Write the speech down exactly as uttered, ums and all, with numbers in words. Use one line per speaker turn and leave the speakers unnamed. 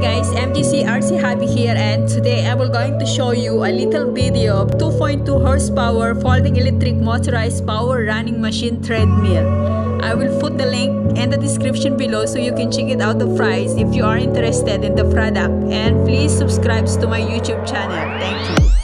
guys, M G C R C Hobby here, and today I will going to show you a little video of two point two horsepower folding electric motorized power running machine treadmill. I will put the link in the description below so you can check it out the price if you are interested in the product, and please subscribe to my YouTube channel. Thank you.